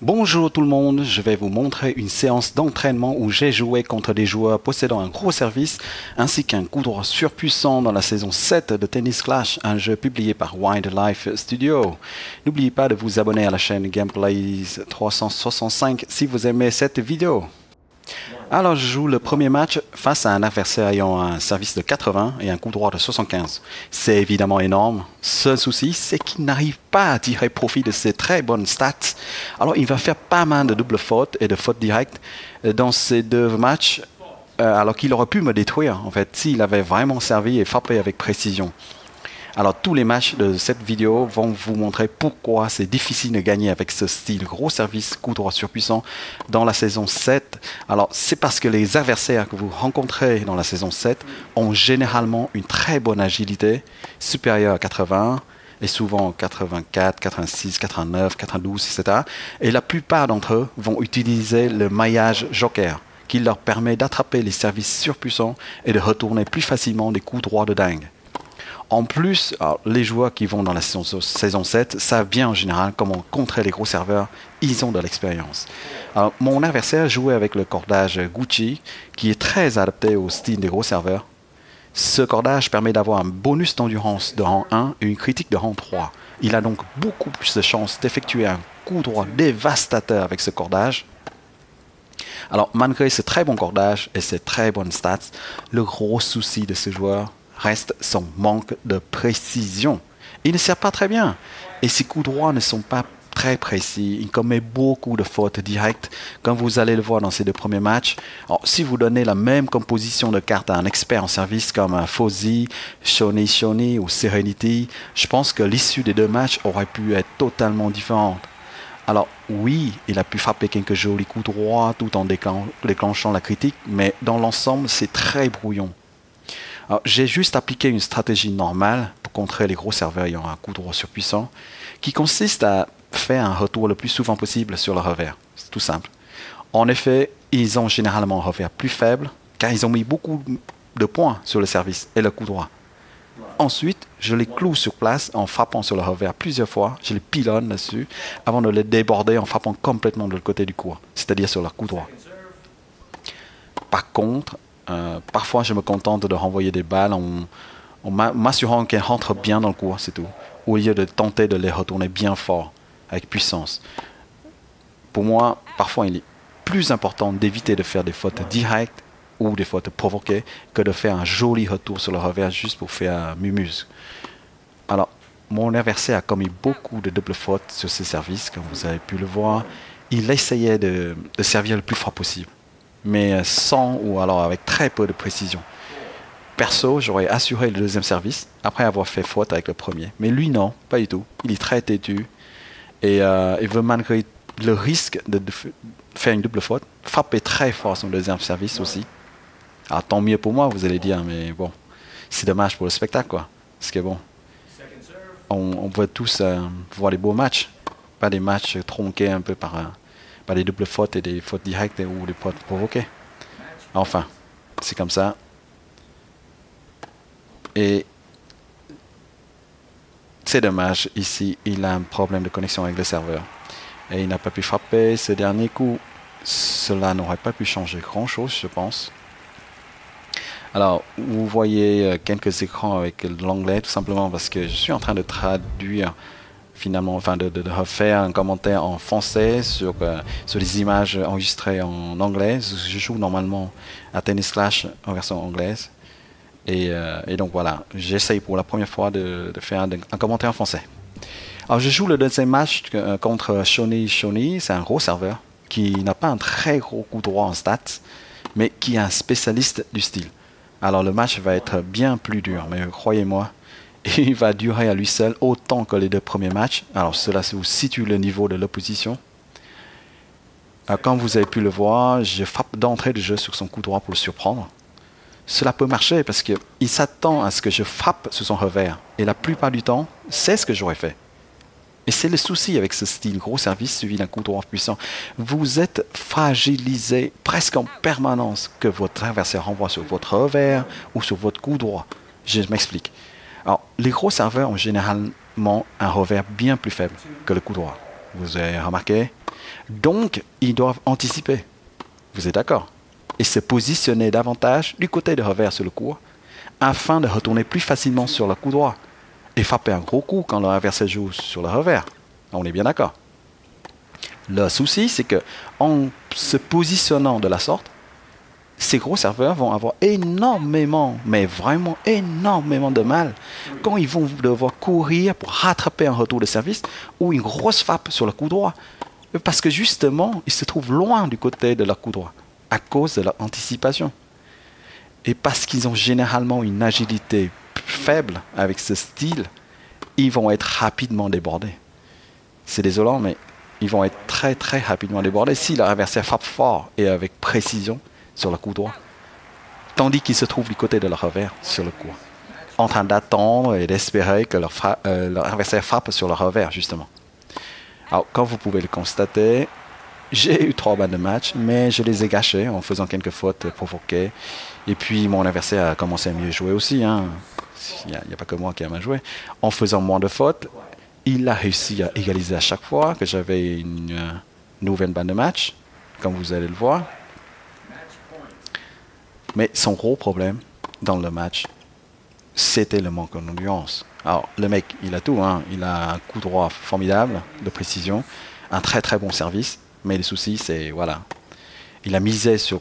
Bonjour tout le monde, je vais vous montrer une séance d'entraînement où j'ai joué contre des joueurs possédant un gros service ainsi qu'un coup droit surpuissant dans la saison 7 de Tennis Clash, un jeu publié par Wildlife Studio. N'oubliez pas de vous abonner à la chaîne Gameplays 365 si vous aimez cette vidéo. Alors je joue le premier match face à un adversaire ayant un service de 80 et un coup droit de 75. C'est évidemment énorme. Seul souci, c'est qu'il n'arrive pas à tirer profit de ses très bonnes stats. Alors il va faire pas mal de doubles fautes et de fautes directes dans ces deux matchs, alors qu'il aurait pu me détruire en fait s'il avait vraiment servi et frappé avec précision. Alors tous les matchs de cette vidéo vont vous montrer pourquoi c'est difficile de gagner avec ce style gros service coup droit surpuissant dans la saison 7. Alors c'est parce que les adversaires que vous rencontrez dans la saison 7 ont généralement une très bonne agilité supérieure à 80 et souvent 84, 86, 89, 92, etc. Et la plupart d'entre eux vont utiliser le maillage joker qui leur permet d'attraper les services surpuissants et de retourner plus facilement des coups droits de dingue. En plus, alors, les joueurs qui vont dans la saison 7 savent bien en général comment contrer les gros serveurs. Ils ont de l'expérience. Mon adversaire jouait avec le cordage Gucci, qui est très adapté au style des gros serveurs. Ce cordage permet d'avoir un bonus d'endurance de rang 1 et une critique de rang 3. Il a donc beaucoup plus de chances d'effectuer un coup droit dévastateur avec ce cordage. Alors, malgré ce très bon cordage et ses très bonnes stats, le gros souci de ce joueur reste son manque de précision. Il ne sert pas très bien et ses coups droits ne sont pas très précis. Il commet beaucoup de fautes directes, comme vous allez le voir dans ces deux premiers matchs. Alors, si vous donnez la même composition de cartes à un expert en service comme un Fuzzy, Shoni ou Serenity, je pense que l'issue des deux matchs aurait pu être totalement différente. Alors oui, il a pu frapper quelques jolis coups droits tout en déclenchant la critique, mais dans l'ensemble, c'est très brouillon. J'ai juste appliqué une stratégie normale pour contrer les gros serveurs ayant un coup droit surpuissant, qui consiste à faire un retour le plus souvent possible sur le revers. C'est tout simple. En effet, ils ont généralement un revers plus faible, car ils ont mis beaucoup de points sur le service et le coup droit. Ensuite, je les cloue sur place en frappant sur le revers plusieurs fois, je les pilonne dessus, avant de les déborder en frappant complètement de l'autre côté du court, c'est-à-dire sur leur coup droit. Par contre, parfois, je me contente de renvoyer des balles en m'assurant qu'elles rentrent bien dans le court, c'est tout. Au lieu de tenter de les retourner bien fort, avec puissance. Pour moi, parfois, il est plus important d'éviter de faire des fautes directes ou des fautes provoquées que de faire un joli retour sur le revers juste pour faire mumuse. Alors, mon adversaire a commis beaucoup de doubles fautes sur ses services, comme vous avez pu le voir. Il essayait de servir le plus fort possible, mais sans ou alors avec très peu de précision. Perso, j'aurais assuré le deuxième service après avoir fait faute avec le premier. Mais lui, non, pas du tout. Il est très têtu et il veut, malgré le risque de faire une double faute, frapper très fort son deuxième service aussi. Alors tant mieux pour moi, vous allez dire, mais bon, c'est dommage pour le spectacle, quoi. Parce que bon, on veut tous voir des beaux matchs, pas des matchs tronqués un peu par des doubles fautes et des fautes directes ou des fautes provoquées. Enfin, c'est comme ça. Et c'est dommage, ici, il a un problème de connexion avec le serveur. Et il n'a pas pu frapper ce dernier coup. Cela n'aurait pas pu changer grand-chose, je pense. Alors, vous voyez quelques écrans avec l'anglais, tout simplement parce que je suis en train de traduire finalement, enfin de refaire un commentaire en français sur les images enregistrées en anglais. Je joue normalement à Tennis Clash en version anglaise. Et donc voilà, j'essaye pour la première fois de faire un commentaire en français. Alors je joue le deuxième match contre Shoni. C'est un gros serveur qui n'a pas un très gros coup droit en stats, mais qui est un spécialiste du style. Alors le match va être bien plus dur, mais croyez-moi, il va durer à lui seul autant que les deux premiers matchs. Alors cela vous situe le niveau de l'opposition. Comme vous avez pu le voir, je frappe d'entrée de jeu sur son coup droit pour le surprendre. Cela peut marcher parce qu'il s'attend à ce que je frappe sur son revers. Et la plupart du temps, c'est ce que j'aurais fait. Et c'est le souci avec ce style gros service suivi d'un coup droit puissant. Vous êtes fragilisé presque en permanence que votre adversaire renvoie sur votre revers ou sur votre coup droit. Je m'explique. Alors, les gros serveurs ont généralement un revers bien plus faible que le coup droit. Vous avez remarqué, Donc, ils doivent anticiper. Vous êtes d'accord? Et se positionner davantage du côté de revers sur le court afin de retourner plus facilement sur le coup droit et frapper un gros coup quand le adversaire joue sur le revers. On est bien d'accord. Le souci, c'est que en se positionnant de la sorte, ces gros serveurs vont avoir énormément, mais vraiment énormément de mal quand ils vont devoir courir pour rattraper un retour de service ou une grosse frappe sur le coup droit. Parce que justement, ils se trouvent loin du côté de leur coup droit à cause de leur anticipation. Et parce qu'ils ont généralement une agilité faible avec ce style, ils vont être rapidement débordés. C'est désolant, mais ils vont être très très rapidement débordés si leur adversaire frappe fort et avec précision sur le coup droit, tandis qu'ils se trouvent du côté de leur revers sur le coup, en train d'attendre et d'espérer que leur adversaire frappe sur le revers, justement. Alors, comme vous pouvez le constater, j'ai eu 3 balles de match, mais je les ai gâchées en faisant quelques fautes provoquées. Et puis, mon adversaire a commencé à mieux jouer aussi. Hein. Il n'y a pas que moi qui a mal joué. En faisant moins de fautes, il a réussi à égaliser à chaque fois que j'avais une nouvelle balle de match, comme vous allez le voir. Mais son gros problème dans le match, c'était le manque d'endurance. Alors, le mec, il a tout. Hein. Il a un coup droit formidable de précision, un très très bon service. Mais le souci, c'est, voilà, il a misé sur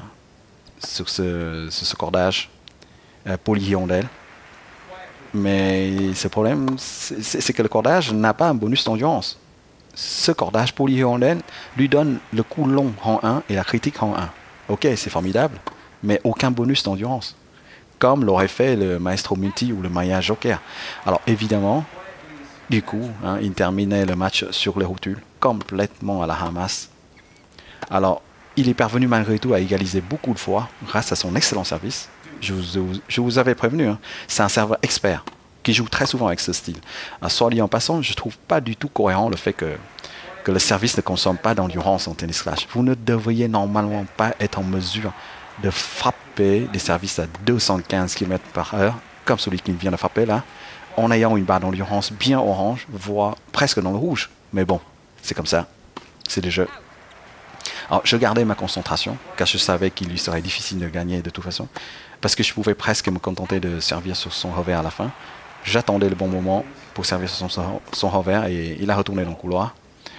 ce cordage polyhirondelle. Mais ce problème, c'est que le cordage n'a pas un bonus d'endurance. Ce cordage polyhirondelle lui donne le coup long rang 1 et la critique rang 1. Ok, c'est formidable, mais aucun bonus d'endurance, comme l'aurait fait le Maestro Multi ou le Maya Joker. Alors évidemment, du coup, hein, il terminait le match sur les rotules, complètement à la ramasse. Alors, il est parvenu malgré tout à égaliser beaucoup de fois grâce à son excellent service. Je vous avais prévenu, hein, c'est un serveur expert qui joue très souvent avec ce style. Soit dit en passant, je ne trouve pas du tout cohérent le fait que le service ne consomme pas d'endurance en tennis clash. Vous ne devriez normalement pas être en mesure de frapper des services à 215 km/h, comme celui qui vient de frapper là, en ayant une barre d'endurance bien orange, voire presque dans le rouge. Mais bon, c'est comme ça, c'est des jeux. Alors, je gardais ma concentration, car je savais qu'il lui serait difficile de gagner de toute façon, parce que je pouvais presque me contenter de servir sur son revers à la fin. J'attendais le bon moment pour servir sur son revers, et il a retourné dans le couloir.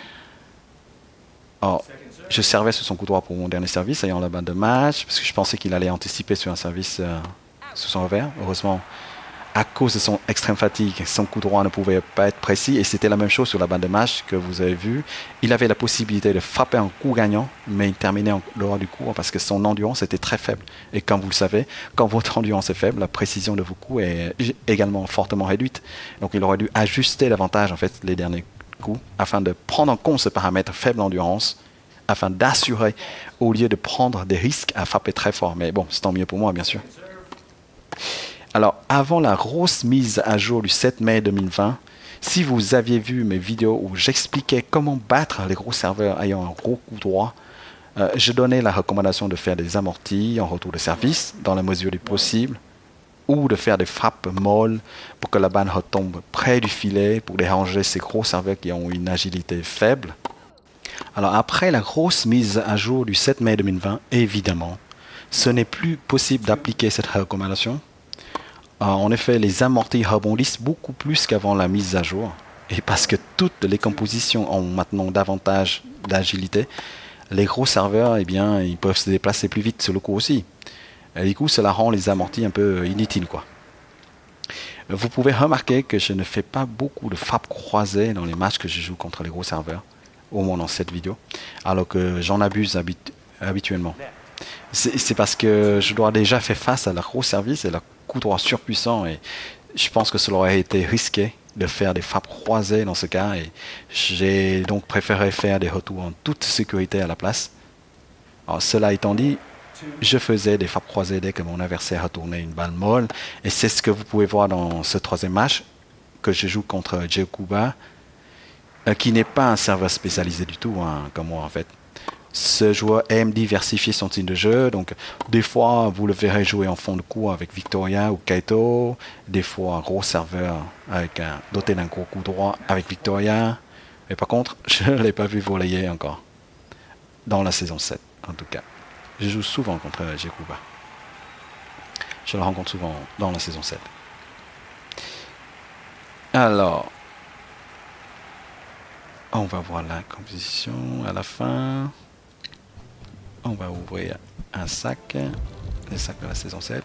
Alors, je servais sur son coup droit pour mon dernier service, ayant la balle de match, parce que je pensais qu'il allait anticiper sur un service sur son revers. Heureusement, à cause de son extrême fatigue, son coup droit ne pouvait pas être précis, et c'était la même chose sur la balle de match que vous avez vu. Il avait la possibilité de frapper un coup gagnant, mais il terminait en dehors du coup parce que son endurance était très faible. Et comme vous le savez, quand votre endurance est faible, la précision de vos coups est également fortement réduite. Donc il aurait dû ajuster davantage en fait les derniers coups afin de prendre en compte ce paramètre faible endurance, afin d'assurer, au lieu de prendre des risques à frapper très fort. Mais bon, c'est tant mieux pour moi, bien sûr. Alors, avant la grosse mise à jour du 7 mai 2020, si vous aviez vu mes vidéos où j'expliquais comment battre les gros serveurs ayant un gros coup droit, je donnais la recommandation de faire des amortis en retour de service, dans la mesure du possible, ou de faire des frappes molles pour que la balle retombe près du filet pour déranger ces gros serveurs qui ont une agilité faible. Alors, après la grosse mise à jour du 7 mai 2020, évidemment, ce n'est plus possible d'appliquer cette recommandation. En effet, les amortis rebondissent beaucoup plus qu'avant la mise à jour. Et parce que toutes les compositions ont maintenant davantage d'agilité, les gros serveurs, eh bien, ils peuvent se déplacer plus vite sur le coup aussi. Et du coup, cela rend les amortis un peu inutiles, quoi. Vous pouvez remarquer que je ne fais pas beaucoup de frappes croisées dans les matchs que je joue contre les gros serveurs, au moins dans cette vidéo, alors que j'en abuse habituellement. C'est parce que je dois déjà faire face à leur gros service et leur coup droit surpuissant, et je pense que cela aurait été risqué de faire des frappes croisées dans ce cas, et j'ai donc préféré faire des retours en toute sécurité à la place. Alors, cela étant dit, je faisais des frappes croisées dès que mon adversaire retournait une balle molle, et c'est ce que vous pouvez voir dans ce troisième match que je joue contre Jay Kuba, qui n'est pas un serveur spécialisé du tout, hein, comme moi en fait. Ce joueur aime diversifier son style de jeu, donc des fois vous le verrez jouer en fond de cours avec Victoria ou Kaito, des fois un gros serveur avec doté d'un gros coup droit avec Victoria, Mais par contre, je ne l'ai pas vu voler encore. Dans la saison 7, en tout cas. Je joue souvent contre Jekuba. Je le rencontre souvent dans la saison 7. Alors, on va voir la composition à la fin. On va ouvrir un sac. Les sacs de la saison 7.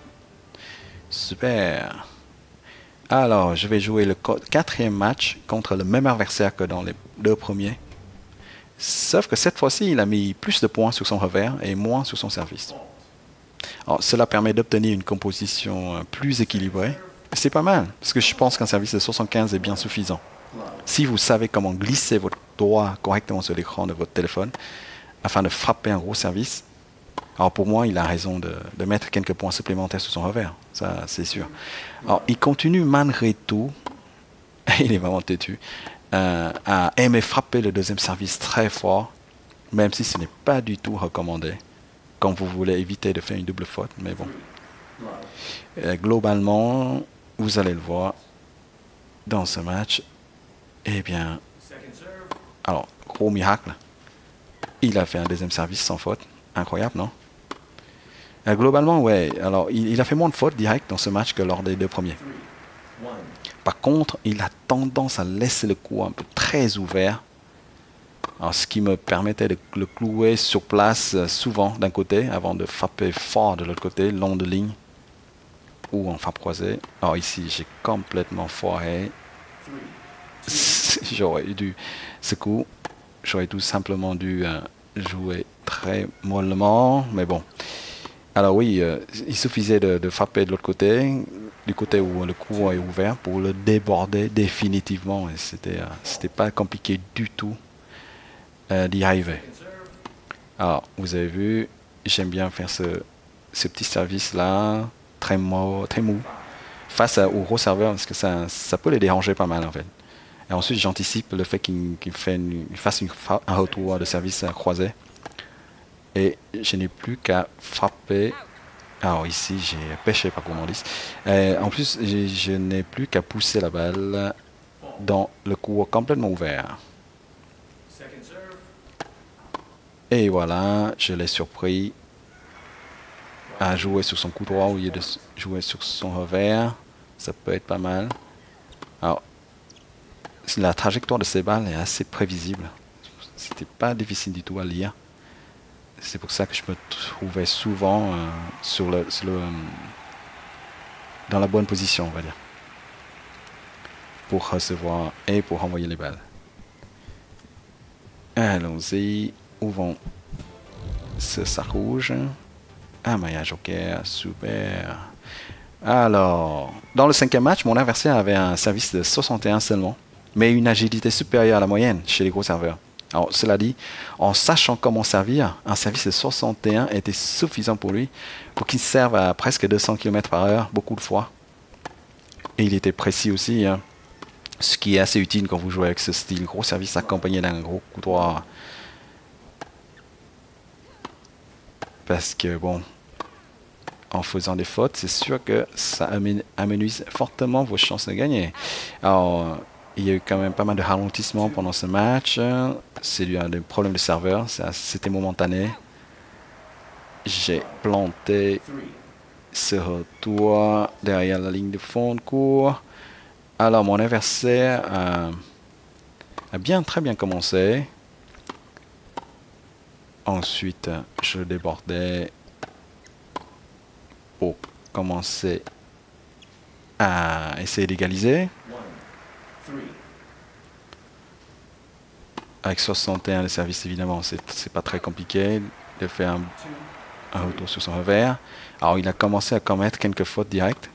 Super. Alors, je vais jouer le 4e match contre le même adversaire que dans les 2 premiers. Sauf que cette fois-ci, il a mis plus de points sur son revers et moins sur son service. Alors, cela permet d'obtenir une composition plus équilibrée. C'est pas mal, parce que je pense qu'un service de 75 est bien suffisant. Si vous savez comment glisser votre doigt correctement sur l'écran de votre téléphone afin de frapper un gros service, alors pour moi, il a raison de mettre quelques points supplémentaires sur son revers. Ça, c'est sûr. Alors, il continue malgré tout, il est vraiment têtu, à aimer frapper le 2e service très fort, même si ce n'est pas du tout recommandé, quand vous voulez éviter de faire une double faute. Mais bon, globalement, vous allez le voir dans ce match. Eh bien, alors, gros miracle, il a fait un 2e service sans faute. Incroyable, non? Globalement, ouais. Alors, il a fait moins de fautes directes dans ce match que lors des 2 premiers. Par contre, il a tendance à laisser le coup un peu très ouvert. Alors, ce qui me permettait de le clouer sur place souvent d'un côté, avant de frapper fort de l'autre côté, long de ligne, ou en frappe croisée. Alors ici, j'ai complètement foiré. J'aurais dû, ce coup, j'aurais tout simplement dû jouer très mollement, mais bon. Alors oui, il suffisait de frapper de l'autre côté, du côté où le coup est ouvert, pour le déborder définitivement. Et c'était pas compliqué du tout d'y arriver. Alors, vous avez vu, j'aime bien faire ce petit service-là, très mou, face au gros serveur, parce que ça peut les déranger pas mal en fait. Et ensuite, j'anticipe le fait qu'il fasse un retour de service croisé. Et je n'ai plus qu'à frapper. Alors ici, j'ai pêché par gourmandise. En plus, je n'ai plus qu'à pousser la balle dans le cours complètement ouvert. Et voilà, je l'ai surpris à jouer sur son coup droit au lieu de jouer sur son revers. Ça peut être pas mal. Alors, la trajectoire de ces balles est assez prévisible. C'était pas difficile du tout à lire. C'est pour ça que je me trouvais souvent dans la bonne position, on va dire, pour recevoir et pour envoyer les balles. Allons-y, ouvrons ce sac rouge. Un maillage joker, super. Alors, dans le 5e match, mon adversaire avait un service de 61 seulement, mais une agilité supérieure à la moyenne chez les gros serveurs. Alors, cela dit, en sachant comment servir, un service de 61 était suffisant pour lui, pour qu'il serve à presque 200 km/h, beaucoup de fois. Et il était précis aussi, hein, ce qui est assez utile quand vous jouez avec ce style. Gros service accompagné d'un gros coup droit. Parce que, bon, en faisant des fautes, c'est sûr que ça amenuise fortement vos chances de gagner. Alors, il y a eu quand même pas mal de ralentissements pendant ce match. C'est dû à des problèmes de serveur. C'était momentané. J'ai planté ce retour derrière la ligne de fond de cours. Alors, mon adversaire a très bien commencé. Ensuite, je débordais pour commencer à essayer d'égaliser. Avec 61 de service, évidemment, c'est pas très compliqué de faire un retour sur son revers. Alors, il a commencé à commettre quelques fautes directes.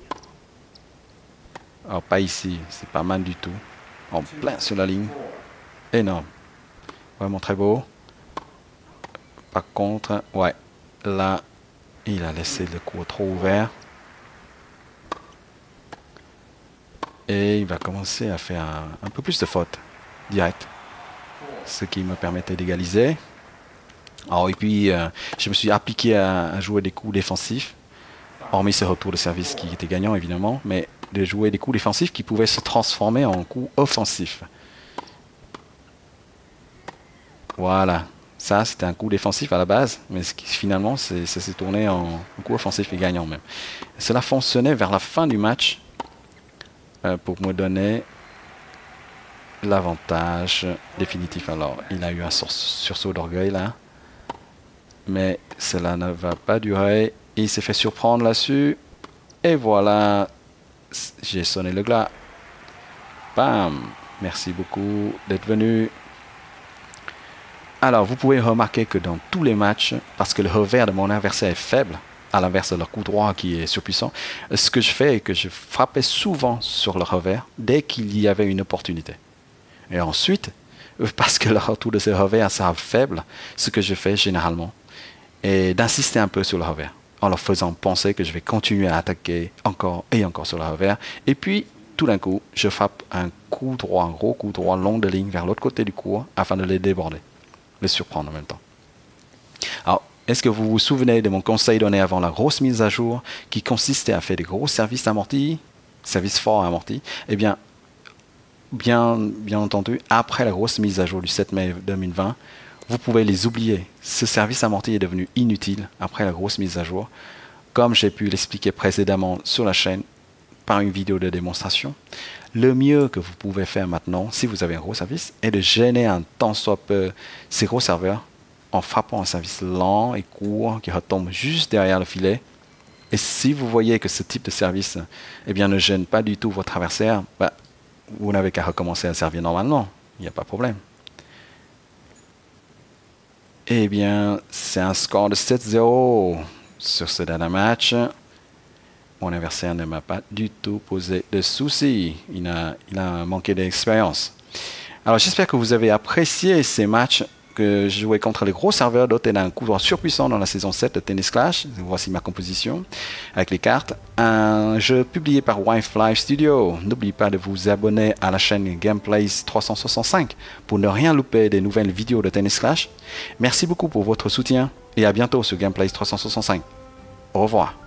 Alors, pas ici, c'est pas mal du tout. En plein sur la ligne. Énorme. Vraiment très beau. Par contre, ouais, là, il a laissé le cours trop ouvert. Et il va commencer à faire un peu plus de fautes directes. Ce qui me permettait d'égaliser. Alors, et puis, je me suis appliqué à jouer des coups défensifs. Hormis ce retour de service qui était gagnant, évidemment. Mais de jouer des coups défensifs qui pouvaient se transformer en coups offensifs. Voilà. Ça, c'était un coup défensif à la base, mais finalement, ça s'est tourné en coup offensif et gagnant même. Cela fonctionnait vers la fin du match pour me donner l'avantage définitif. Alors, il a eu un sursaut d'orgueil là, mais cela ne va pas durer. Il s'est fait surprendre là-dessus, et voilà, j'ai sonné le glas. Bam! Merci beaucoup d'être venu. Alors, vous pouvez remarquer que dans tous les matchs, parce que le revers de mon adversaire est faible, à l'inverse de leur coup droit qui est surpuissant, ce que je fais est que je frappais souvent sur le revers dès qu'il y avait une opportunité. Et ensuite, parce que le retour de ces revers sera faible, ce que je fais généralement est d'insister un peu sur le revers, en leur faisant penser que je vais continuer à attaquer encore et encore sur le revers. Et puis, tout d'un coup, je frappe un coup droit, un gros coup droit long de ligne vers l'autre côté du court afin de les déborder, les surprendre en même temps. Alors, est-ce que vous vous souvenez de mon conseil donné avant la grosse mise à jour qui consistait à faire des gros services amortis, services forts amortis? Eh bien, bien entendu, après la grosse mise à jour du 7 mai 2020, vous pouvez les oublier. Ce service amorti est devenu inutile après la grosse mise à jour, comme j'ai pu l'expliquer précédemment sur la chaîne par une vidéo de démonstration. Le mieux que vous pouvez faire maintenant, si vous avez un gros service, est de gêner un tant soit peu ces gros serveurs en frappant un service lent et court qui retombe juste derrière le filet. Et si vous voyez que ce type de service ne gêne pas du tout votre adversaire, vous n'avez qu'à recommencer à servir normalement. Il n'y a pas de problème. Eh bien, c'est un score de 7-0 sur ce dernier match. Mon adversaire ne m'a pas du tout posé de soucis. Il a manqué d'expérience. Alors, j'espère que vous avez apprécié ces matchs que je jouais contre les gros serveurs dotés d'un coup droit surpuissant dans la saison 7 de Tennis Clash. Voici ma composition avec les cartes. Un jeu publié par Wife Live Studio. N'oubliez pas de vous abonner à la chaîne Gameplays 365 pour ne rien louper des nouvelles vidéos de Tennis Clash. Merci beaucoup pour votre soutien et à bientôt sur Gameplays 365. Au revoir.